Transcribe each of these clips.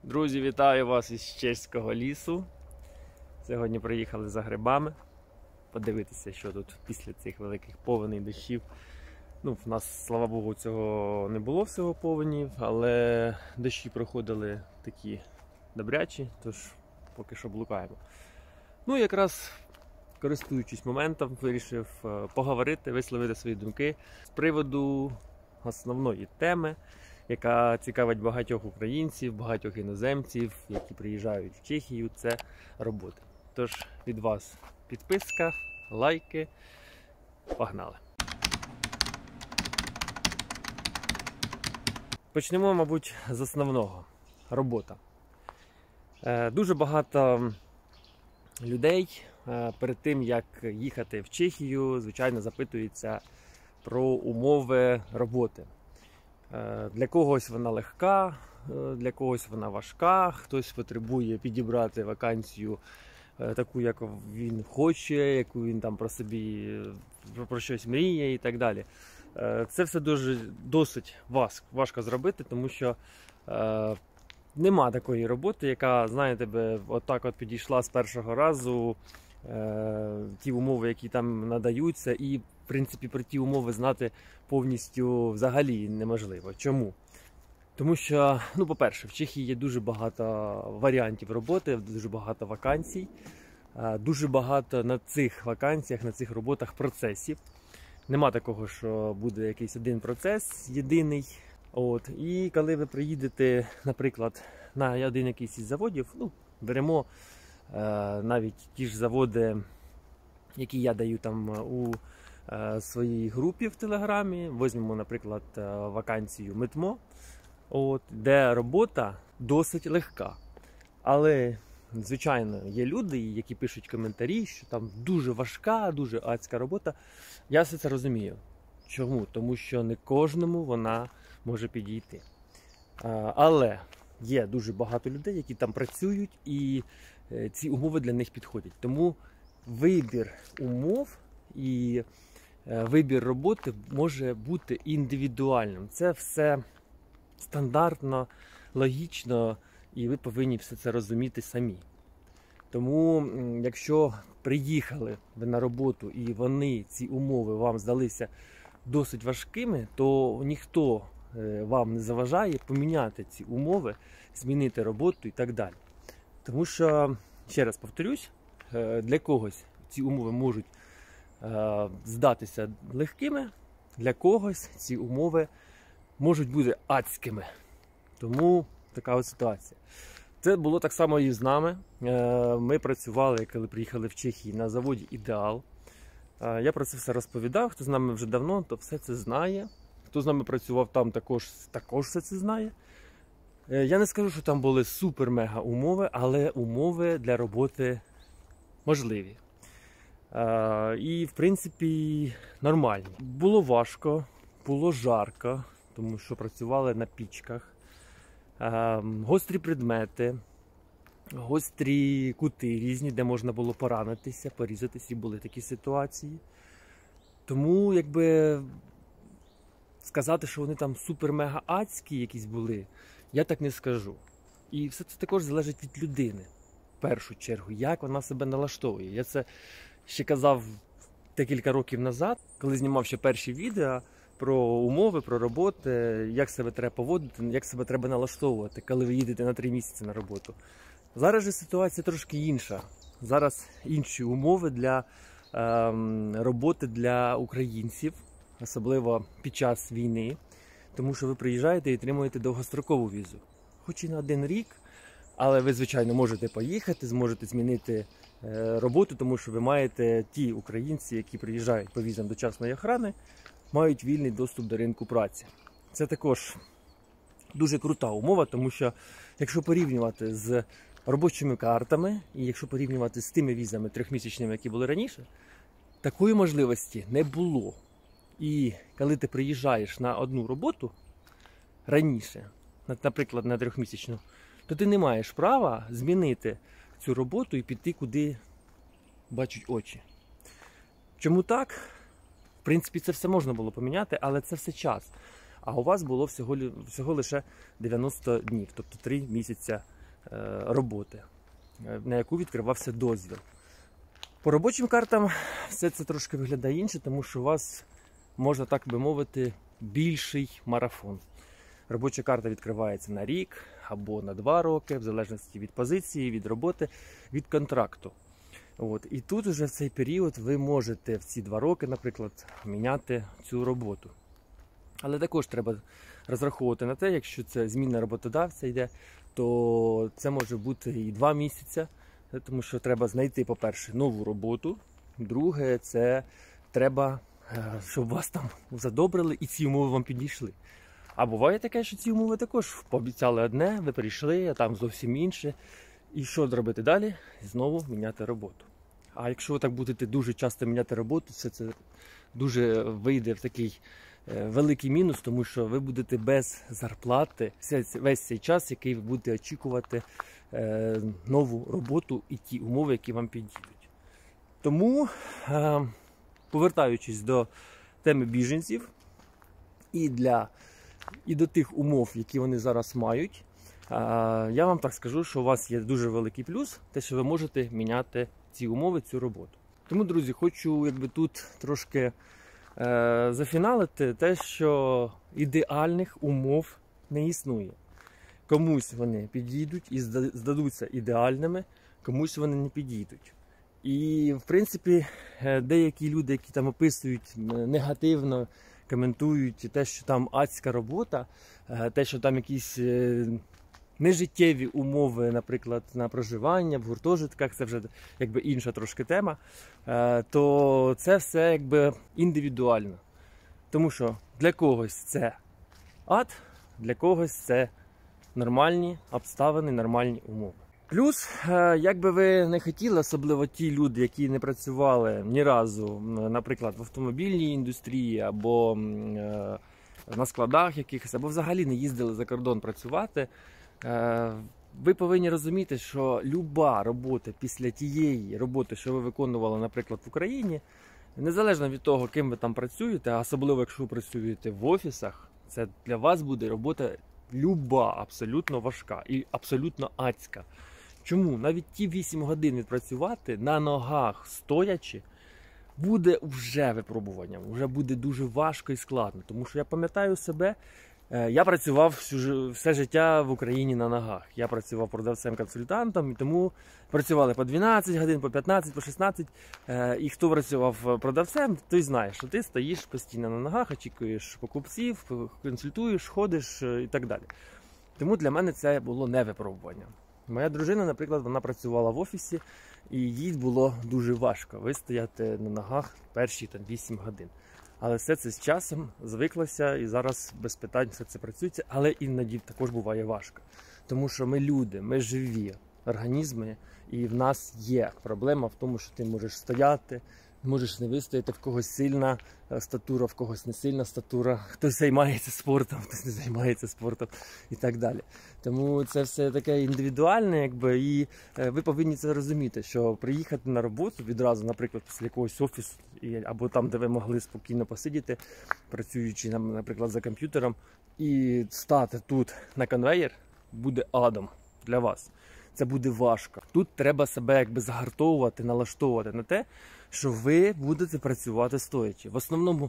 Друзі, вітаю вас із чеського лісу. Сьогодні приїхали за грибами. Подивитися, що тут після цих великих повеней дощів. В нас, слава Богу, цього не було всього повенів, але дощі проходили такі добрячі, тож поки що блукаємо. Якраз користуючись моментом, вирішив поговорити, висловити свої думки з приводу основної теми, яка цікавить багатьох українців, багатьох іноземців, які приїжджають в Чехію, це робота. Тож від вас підписка, лайки, погнали! Почнемо, мабуть, з основного – робота. Дуже багато людей перед тим, як їхати в Чехію, звичайно, запитуються про умови роботи. Для когось вона легка, для когось вона важка, хтось потребує підібрати вакансію таку, як він хоче, яку він там про щось мріє і так далі. Це все досить важко зробити, тому що нема такої роботи, яка, знаєте, отак от підійшла з першого разу, ті умови, які там надаються, і, в принципі, про ті умови знати повністю взагалі неможливо. Чому? Тому що, по-перше, в Чехії є дуже багато варіантів роботи, дуже багато вакансій, дуже багато на цих вакансіях, на цих роботах процесів. Нема такого, що буде якийсь один процес єдиний. І коли ви приїдете, наприклад, на один якийсь із заводів, беремо навіть ті ж заводи, які я даю там у своїй групі в Телеграмі, візьмемо, наприклад, вакансію Метмо, де робота досить легка. Але, звичайно, є люди, які пишуть коментарі, що там дуже важка, дуже адська робота. Я все це розумію. Чому? Тому що не кожному вона може підійти. Але є дуже багато людей, які там працюють, і ці умови для них підходять. Тому вибір умов і вибір роботи може бути індивідуальним. Це все стандартно, логічно, і ви повинні все це розуміти самі. Тому, якщо приїхали ви на роботу і ці умови вам здалися досить важкими, то ніхто вам не заважає поміняти ці умови, змінити роботу і так далі. Тому що, ще раз повторюсь, для когось ці умови можуть здатися легкими, для когось ці умови можуть бути адськими. Тому така ось ситуація. Це було так само і з нами. Ми працювали, коли приїхали в Чехію, на заводі «Ідеал». Я про це все розповідав, хто з нами вже давно, то все це знає. Хто з нами працював там, також все це знає. Я не скажу, що там були супер-мега умови, але умови для роботи можливі. І, в принципі, нормальні. Було важко, було жарко, тому що працювали на пічках. Гострі предмети, гострі кути різні, де можна було поранитися, порізатися, і були такі ситуації. Тому, сказати, що вони там супер-мега адські якісь були, я так не скажу. І все це також залежить від людини, в першу чергу, як вона себе налаштовує. Я це ще казав декілька років назад, коли знімав ще перші відео про умови, про роботу, як себе треба поводити, як себе треба налаштовувати, коли ви їдете на 3 місяці на роботу. Зараз же ситуація трошки інша. Зараз інші умови для роботи для українців, особливо під час війни, тому що ви приїжджаєте і отримуєте довгострокову візу. Хоч і на 1 рік, але ви, звичайно, можете поїхати, зможете змінити роботу, тому що ви маєте ті українці, які приїжджають по візам дочасної охорони, мають вільний доступ до ринку праці. Це також дуже крута умова, тому що якщо порівнювати з робочими картами, і якщо порівнювати з тими візами 3-місячними, які були раніше, такої можливості не було. І коли ти приїжджаєш на одну роботу раніше, наприклад, на 3-місячну, то ти не маєш права змінити цю роботу і піти, куди бачать очі. Чому так? В принципі, це все можна було поміняти, але це все час. а у вас було всього лише 90 днів, тобто 3 місяці роботи, на яку відкривався дозвіл. По робочим картам все це трошки виглядає інше, тому що у вас, можна так би мовити, більший марафон. Робоча карта відкривається на рік або на 2 роки, в залежності від позиції, від роботи, від контракту. І тут вже в цей період ви можете в ці 2 роки, наприклад, міняти цю роботу. Але також треба розраховувати на те, якщо це зміна роботодавця йде, то це може бути і 2 місяці, тому що треба знайти, по-перше, нову роботу. Друге, це треба, щоб вас там задобрили і ці умови вам підійшли. А буває таке, що ці умови також пообіцяли одне, ви прийшли, а там зовсім інше. І що зробити далі? Знову міняти роботу. А якщо ви так будете дуже часто міняти роботу, це дуже вийде в такий великий мінус, тому що ви будете без зарплати весь цей час, який ви будете очікувати нову роботу і ті умови, які вам підійдуть. Тому, повертаючись до теми біженців і до тих умов, які вони зараз мають, я вам так скажу, що у вас є дуже великий плюс, те, що ви можете міняти ці умови, цю роботу. Тому, друзі, хочу тут трошки зафіналити те, що ідеальних умов не існує. Комусь вони підійдуть і здадуться ідеальними, комусь вони не підійдуть. І, в принципі, деякі люди, які там описують негативно, коментують те, що там адська робота, те, що там якісь нежиттєві умови, наприклад, на проживання, в гуртожитках, це вже якби інша трошки тема, то це все якби індивідуально. Тому що для когось це ад, для когось це нормальні обставини, нормальні умови. Плюс, як би ви не хотіли, особливо ті люди, які не працювали ні разу, наприклад, в автомобільній індустрії, або на складах якихось, або взагалі не їздили за кордон працювати, ви повинні розуміти, що люба робота після тієї роботи, що ви виконували, наприклад, в Україні, незалежно від того, ким ви там працюєте, а особливо, якщо ви працюєте в офісах, це для вас буде робота люба, абсолютно важка і абсолютно адська. Чому? Навіть ті 8 годин відпрацювати на ногах стоячи, буде вже випробуванням, вже буде дуже важко і складно. Тому що я пам'ятаю себе, я працював все життя в Україні на ногах. Я працював продавцем-консультантом, і тому працювали по 12 годин, по 15, по 16. І хто працював продавцем, той знає, що ти стоїш постійно на ногах, очікуєш покупців, консультуєш, ходиш і так далі. Тому для мене це було не випробування. Моя дружина, наприклад, вона працювала в офісі, і їй було дуже важко вистояти на ногах перші 8 годин. Але все це з часом звиклося, і зараз без питань все це працюється, але іноді також буває важко. Тому що ми люди, ми живі організми, і в нас є проблема в тому, що ти можеш стояти, можеш не вистояти, в когось сильна статура, в когось не сильна статура, хтось займається спортом, хтось не займається спортом і так далі. Тому це все таке індивідуальне, і ви повинні це розуміти, що приїхати на роботу відразу, наприклад, після якогось офісу, або там, де ви могли спокійно посидіти, працюючи, наприклад, за комп'ютером, і стати тут на конвеєр, буде адом для вас. Це буде важко. Тут треба себе загартовувати, налаштовувати на те, що ви будете працювати стоячи. В основному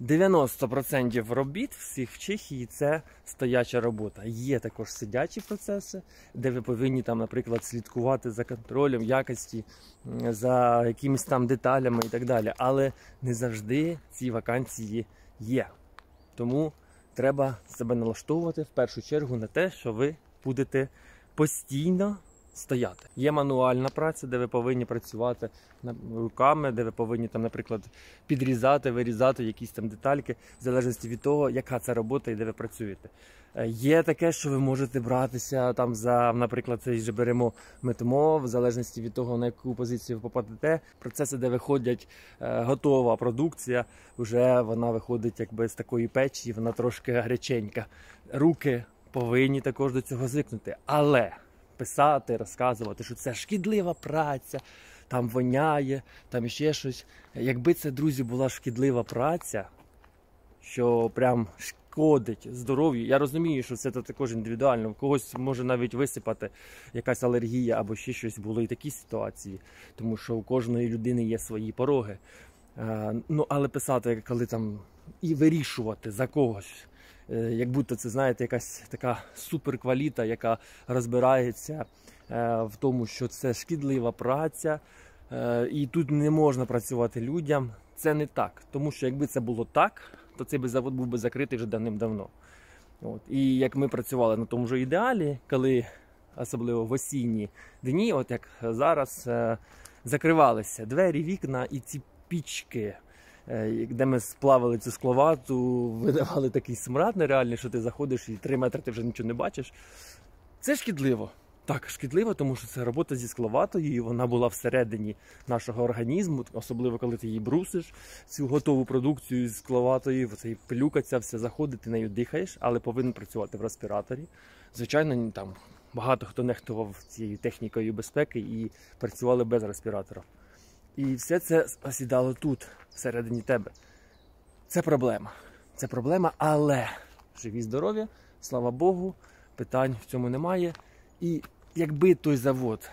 90% робіт всіх в Чехії – це стояча робота. Є також сидячі процеси, де ви повинні, наприклад, слідкувати за контролем якості, за якимись там деталями і так далі. Але не завжди ці вакансії є. Тому треба себе налаштовувати в першу чергу на те, що ви будете постійно стояти. Є мануальна праця, де ви повинні працювати руками, де ви повинні, наприклад, підрізати, вирізати якісь детальки, в залежності від того, яка це робота і де ви працюєте. Є таке, що ви можете братися за, наприклад, цей же беремо метмо, в залежності від того, на яку позицію ви попадете. Процеси, де виходять готова продукція, вже вона виходить з такої печі, вона трошки гаряченька. Руки повинні також до цього звикнути. Але писати, розказувати, що це шкідлива праця, там воняє, там ще щось. Якби це, друзі, була шкідлива праця, що прям шкодить здоров'ю. Я розумію, що це також індивідуально. У когось може навіть висипати якась алергія або ще щось. Було і такі ситуації, тому що у кожної людини є свої пороги. Ну, але писати, коли там і вирішувати за когось, як будто це, знаєте, якась така суперкваліта, яка розбирається в тому, що це шкідлива праця, і тут не можна працювати людям. Це не так. Тому що якби це було так, то цей би завод був би закритий вже давним-давно. От. І як ми працювали на тому ж ідеалі, коли, особливо в осінні дні, от як зараз, закривалися двері, вікна і ці пічки, де ми сплавили цю скловату, видавали такий смрад нереальний, що ти заходиш і 3 метри ти вже нічого не бачиш. Це шкідливо. Так, шкідливо, тому що це робота зі скловатою, і вона була всередині нашого організму, особливо коли ти її брусиш, цю готову продукцію з скловатою, цей пилюка ця все заходить, ти нею дихаєш, але повинен працювати в респіраторі. Звичайно, там багато хто нехтував цією технікою безпеки і працювали без респіратора. І все це осідало тут, всередині тебе. Це проблема. Це проблема, але живі здоров'я, слава Богу, питань в цьому немає. І якби той завод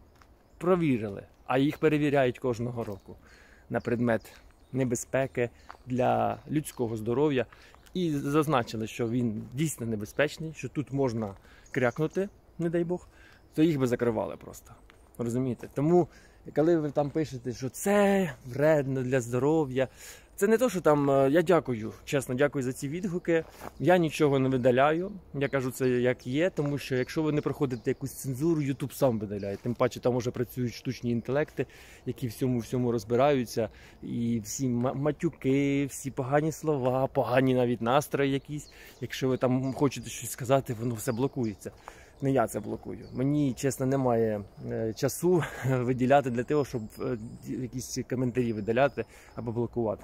провірили, а їх перевіряють кожного року на предмет небезпеки для людського здоров'я, і зазначили, що він дійсно небезпечний, що тут можна крякнути, не дай Бог, то їх би закривали просто. Розумієте? Тому, коли ви там пишете, що це вредно для здоров'я, це не то, що там, я дякую, чесно, дякую за ці відгуки, я нічого не видаляю, я кажу це як є, тому що якщо ви не проходите якусь цензуру, YouTube сам видаляє, тим паче там вже працюють штучні інтелекти, які всьому розбираються, і всі матюки, всі погані слова, погані навіть настрої якісь, якщо ви там хочете щось сказати, воно все блокується. Не я це блокую. Мені, чесно, немає часу виділяти для того, щоб якісь коментарі видаляти або блокувати.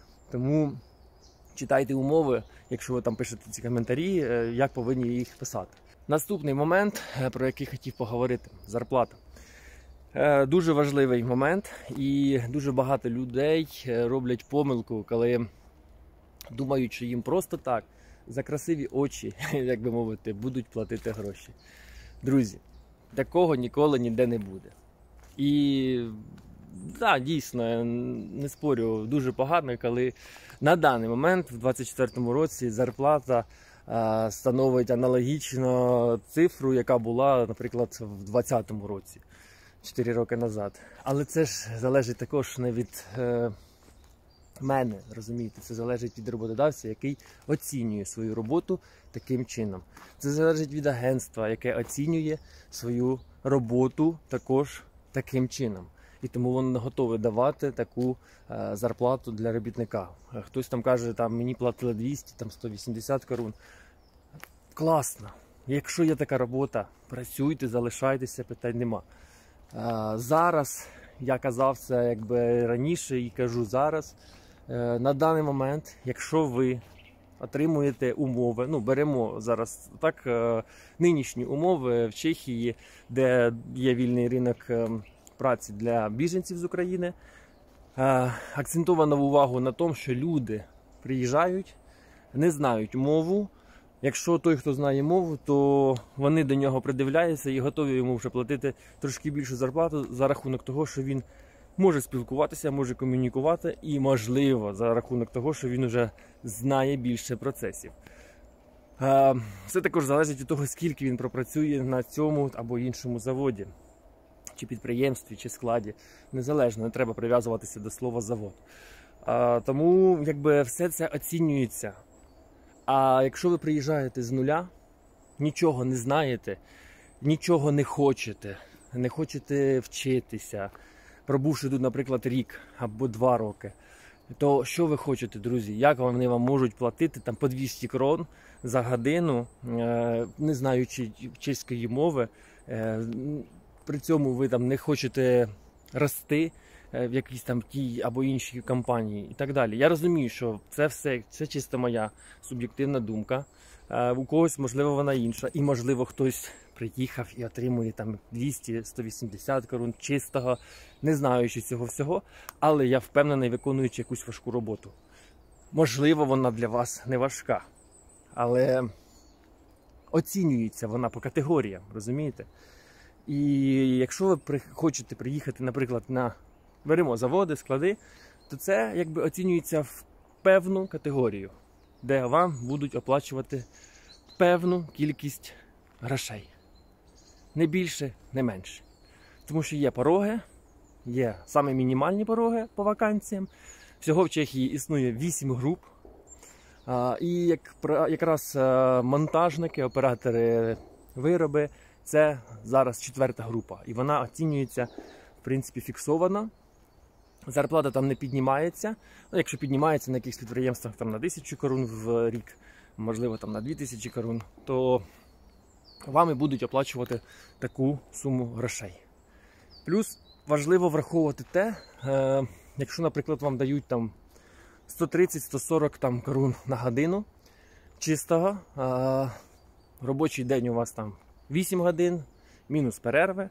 Тому читайте умови, якщо ви там пишете ці коментарі, як повинні їх писати. Наступний момент, про який хотів поговорити – зарплата. Дуже важливий момент, і дуже багато людей роблять помилку, коли думають, що їм просто так, за красиві очі, як би мовити, будуть платити гроші. Друзі, такого ніколи ніде не буде. І, так, дійсно, я не спорю, дуже погано, коли на даний момент, в 2024 році, зарплата становить аналогічно цифру, яка була, наприклад, в 2020 році, 4 роки назад. Але це ж залежить також не від мене, розумієте, це залежить від роботодавця, який оцінює свою роботу таким чином. Це залежить від агентства, яке оцінює свою роботу також таким чином. І тому воно не готове давати таку зарплату для робітника. Хтось там каже, там, мені платили 200, там 180 корун. Класно. Якщо є така робота, працюйте, залишайтеся, питань нема. Зараз, я казав це якби раніше і кажу зараз, на даний момент, якщо ви отримуєте умови, ну беремо зараз так нинішні умови в Чехії, де є вільний ринок праці для біженців з України, акцентовано увагу на тому, що люди приїжджають, не знають мову. Якщо той, хто знає мову, то вони до нього придивляються і готові йому вже платити трошки більшу зарплату за рахунок того, що він може спілкуватися, може комунікувати і, можливо, за рахунок того, що він вже знає більше процесів. Це також залежить від того, скільки він пропрацює на цьому або іншому заводі, чи підприємстві, чи складі. Незалежно, не треба прив'язуватися до слова «завод». Тому якби все це оцінюється. А якщо ви приїжджаєте з нуля, нічого не знаєте, нічого не хочете вчитися, пробувши тут, наприклад, рік або 2 роки, то що ви хочете, друзі? Як вони вам можуть платити там по 200 крон за годину, не знаючи чеської мови, при цьому ви там не хочете рости в якійсь там тій або іншій компанії і так далі. Я розумію, що це все, це чисто моя суб'єктивна думка. У когось, можливо, вона інша. І, можливо, хтось приїхав і отримує там 200-180 корун чистого, не знаючи цього всього, але я впевнений, виконуючи якусь важку роботу. Можливо, вона для вас не важка. але оцінюється вона по категоріям, розумієте? І якщо ви хочете приїхати, наприклад, беремо заводи, склади, то це якби оцінюється в певну категорію, де вам будуть оплачувати певну кількість грошей. Не більше, не менше. Тому що є пороги, є саме мінімальні пороги по вакансіям. Всього в Чехії існує 8 груп. І якраз монтажники, оператори вироби – це зараз 4-та група. І вона оцінюється, в принципі, фіксовано. Зарплата там не піднімається. Ну, якщо піднімається на якихось підприємствах там, на 1000 корун в рік, можливо там, на 2000 корун, то вам і будуть оплачувати таку суму грошей. Плюс важливо враховувати те, якщо, наприклад, вам дають там 130-140 там корун на годину чистого, робочий день у вас там 8 годин, мінус перерви,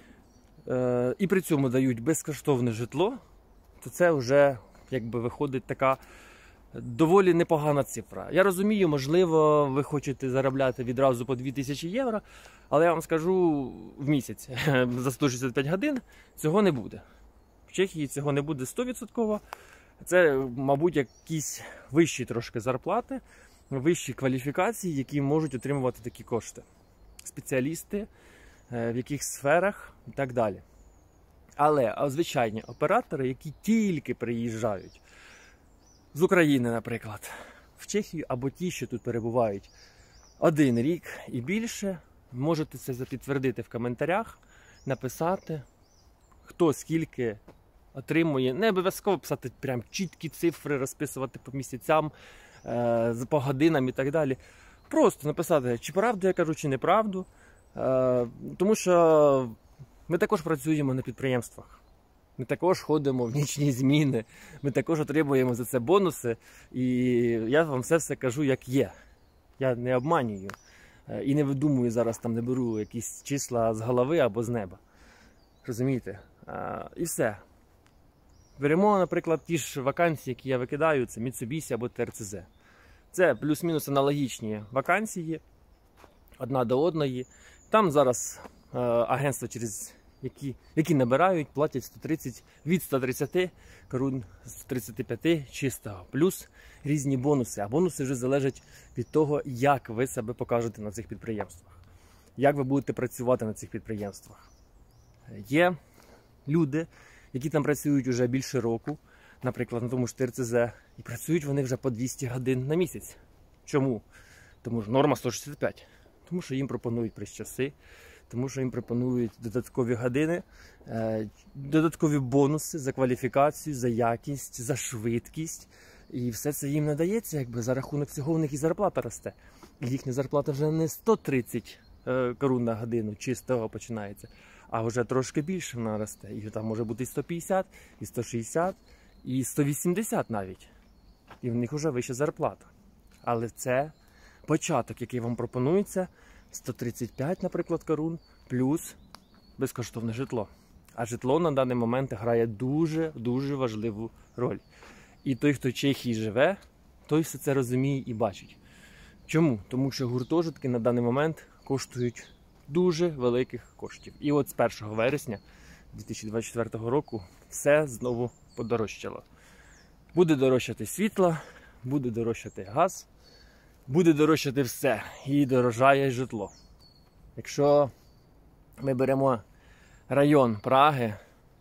і при цьому дають безкоштовне житло, то це вже якби виходить така доволі непогана цифра. Я розумію, можливо, ви хочете заробляти відразу по 2000 євро, але я вам скажу, в місяць за 165 годин цього не буде. В Чехії цього не буде 100%. Це, мабуть, якісь вищі трошки зарплати, вищі кваліфікації, які можуть отримувати такі кошти. Спеціалісти, в яких сферах і так далі. Але звичайні оператори, які тільки приїжджають з України, наприклад, в Чехію, або ті, що тут перебувають 1 рік і більше, можете це підтвердити в коментарях, написати, хто скільки отримує. Не обов'язково писати прям чіткі цифри, розписувати по місяцям, по годинам і так далі. Просто написати, чи правду я кажу, чи неправду. Тому що ми також працюємо на підприємствах. Ми також ходимо в нічні зміни, ми також отримуємо за це бонуси. І я вам все кажу, як є. Я не обманюю. І не видумую зараз, там не беру якісь числа з голови або з неба. Розумієте? І все. Беремо, наприклад, ті ж вакансії, які я викидаю, це Mitsubishi або ТРЦЗ. Це плюс-мінус аналогічні вакансії, одна до одної. Там зараз агентства, через які набирають, платять 130, від 130 корун, 135 чистого. Плюс різні бонуси. А бонуси вже залежать від того, як ви себе покажете на цих підприємствах. Як ви будете працювати на цих підприємствах. Є люди, які там працюють вже більше року, наприклад, на тому ж ТРЦЗ, і працюють вони вже по 200 годин на місяць. Чому? Тому що норма 165. Тому що їм пропонують прес-часи, тому що їм пропонують додаткові години, додаткові бонуси за кваліфікацію, за якість, за швидкість. І все це їм надається, якби за рахунок цього у них і зарплата росте. І їхня зарплата вже не 130 корун на годину чистого починається, а вже трошки більше вона росте. І там може бути і 150, і 160, і 180 навіть. І в них вже вища зарплата. Але це початок, який вам пропонується, 135, наприклад, корун, плюс безкоштовне житло. А житло на даний момент грає дуже важливу роль. І той, хто в Чехії живе, той все це розуміє і бачить. Чому? Тому що гуртожитки на даний момент коштують дуже великих коштів. І от з 1 вересня 2024 року все знову подорожчало. Буде дорожчати світло, буде дорожчати газ, буде дорожчати все. І дорожає житло. Якщо ми беремо район Праги,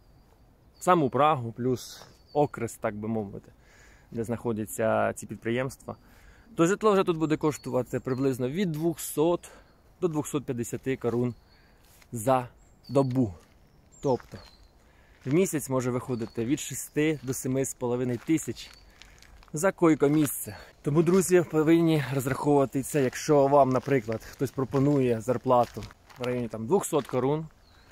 саму Прагу плюс окрест, так би мовити, де знаходяться ці підприємства, то житло вже тут буде коштувати приблизно від 200 до 250 корун за добу. Тобто в місяць може виходити від 6 до 7,5 тисяч за койко-місце. Тому, друзі, повинні розраховувати це. Якщо вам, наприклад, хтось пропонує зарплату в районі там 200 корун,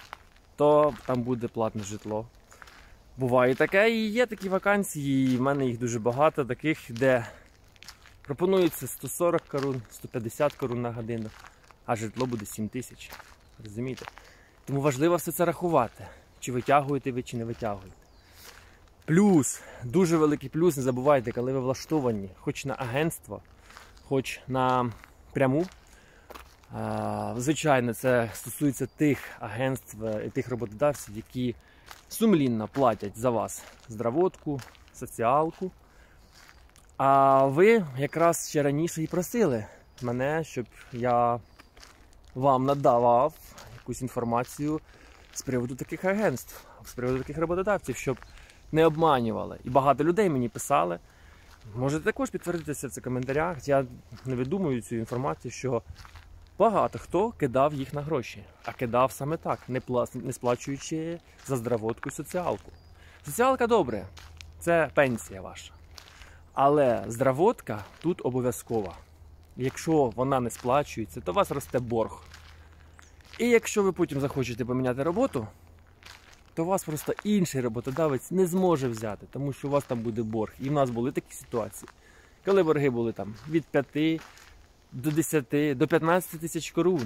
то там буде платне житло. Буває таке, і є такі вакансії, і в мене їх дуже багато, таких, де пропонується 140 корун, 150 корун на годину, а житло буде 7 тисяч. Розумієте? Тому важливо все це рахувати, чи витягуєте ви, чи не витягуєте. Плюс, дуже великий плюс, не забувайте, коли ви влаштовані, хоч на агентство, хоч напряму. Звичайно, це стосується тих агентств і тих роботодавців, які сумлінно платять за вас здравотку, соціалку. А ви якраз ще раніше і просили мене, щоб я вам надавав якусь інформацію з приводу таких агентств, з приводу таких роботодавців, щоб не обманювали. І багато людей мені писали. Можете також підтвердитися в цих коментарях. Я не видумую цю інформацію, що багато хто кидав їх на гроші. А кидав саме так, не сплачуючи за здравотку і соціалку. Соціалка добре, це пенсія ваша. Але здравотка тут обов'язкова. Якщо вона не сплачується, то у вас росте борг. І якщо ви потім захочете поміняти роботу, то вас просто інший роботодавець не зможе взяти, тому що у вас там буде борг. І в нас були такі ситуації, коли борги були там від 5 до 10, до 15 тисяч корун.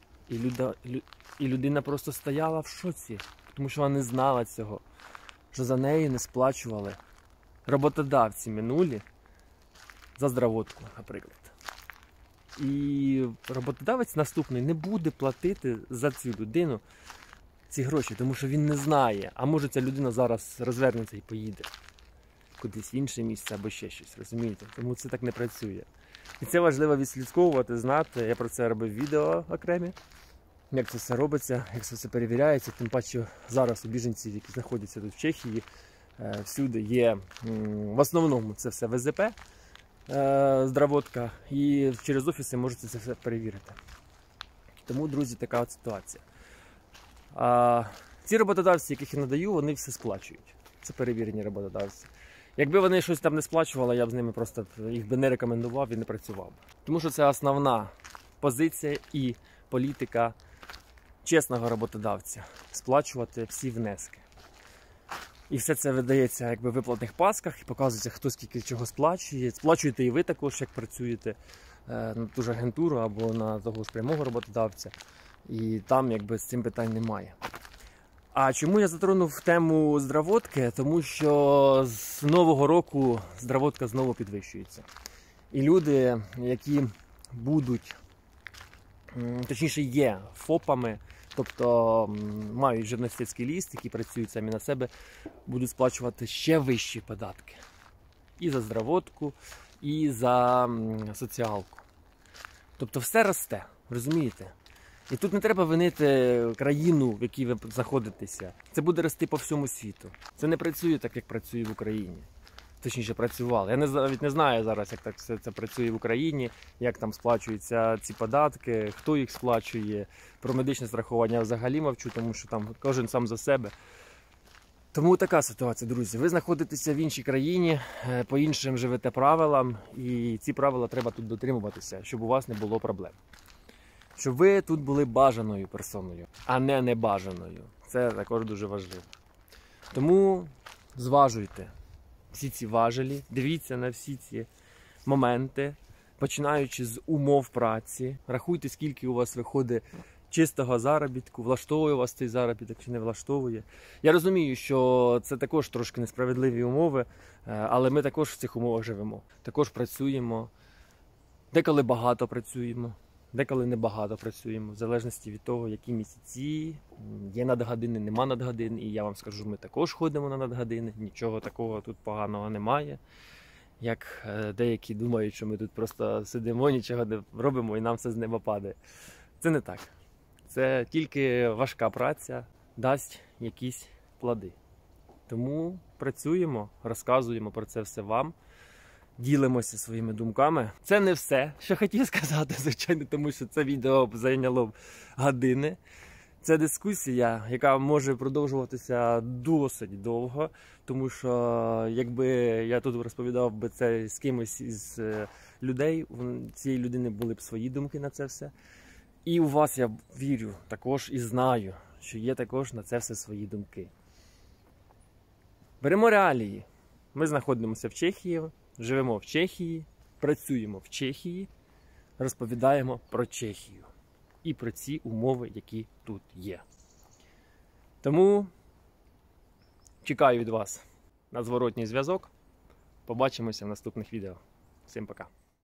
І людина просто стояла в шоці, тому що вона не знала цього, що за неї не сплачували роботодавці минулі за здравотку, наприклад. І роботодавець наступний не буде платити за цю людину ці гроші, тому що він не знає, а може ця людина зараз розвернеться і поїде кудись в інше місце або ще щось, розумієте? Тому це так не працює. І це важливо відслідковувати, знати. Я про це робив відео окремі, як це все робиться, як це все перевіряється. Тим паче зараз у біженців, які знаходяться тут в Чехії, всюди є, в основному це все ВЗП, здравотка, і через офіси можете це все перевірити. Тому, друзі, така от ситуація. Ці роботодавці, яких я надаю, вони все сплачують. Це перевірені роботодавці. Якби вони щось там не сплачували, я б з ними просто їх би не рекомендував і не працював. Тому що це основна позиція і політика чесного роботодавця – сплачувати всі внески. І все це видається якби в виплатних пасках і показується, хто скільки чого сплачує. Сплачуєте і ви також, як працюєте на ту ж агентуру або на того ж прямого роботодавця. І там якби з цим питань немає. А чому я затронув тему здравотки? Тому що з нового року здравотка знову підвищується. І люди, які будуть, точніше є ФОПами, тобто мають журналістський ліст, які працюють самі на себе, будуть сплачувати ще вищі податки. І за здравотку, і за соціалку. Тобто все росте, розумієте? І тут не треба винити країну, в якій ви знаходитеся. Це буде рости по всьому світу. Це не працює так, як працює в Україні. Точніше, працювало. Я навіть не знаю зараз, як так все це працює в Україні, як там сплачуються ці податки, хто їх сплачує. Про медичне страхування я взагалі мовчу, тому що там кожен сам за себе. Тому така ситуація, друзі. Ви знаходитеся в іншій країні, по іншим живете правилам, і ці правила треба тут дотримуватися, щоб у вас не було проблем. Щоб ви тут були бажаною персоною, а не небажаною. Це також дуже важливо. Тому зважуйте всі ці важелі, дивіться на всі ці моменти, починаючи з умов праці. Рахуйте, скільки у вас виходить чистого заробітку, влаштовує вас цей заробіток чи не влаштовує. Я розумію, що це також трошки несправедливі умови, але ми також в цих умовах живемо. Також працюємо, деколи багато працюємо. Деколи небагато працюємо, в залежності від того, які місяці, є надгодини, нема надгодин. І я вам скажу, ми також ходимо на надгодини, нічого такого тут поганого немає. Як деякі думають, що ми тут просто сидимо, нічого не робимо і нам все з неба падає. Це не так. Це тільки важка праця дасть якісь плоди. Тому працюємо, розказуємо про це все вам. Ділимося своїми думками. Це не все, що хотів сказати, звичайно, тому що це відео зайняло години. Це дискусія, яка може продовжуватися досить довго, тому що якби я тут розповідав би це з кимось із людей, у цієї людини були б свої думки на це все. І у вас, я вірю, також і знаю, що є також на це все свої думки. Беремо реалії. Ми знаходимося в Чехії. Живемо в Чехії, працюємо в Чехії, розповідаємо про Чехію і про ці умови, які тут є. Тому чекаю від вас на зворотній зв'язок. Побачимося в наступних відео. Всім пока!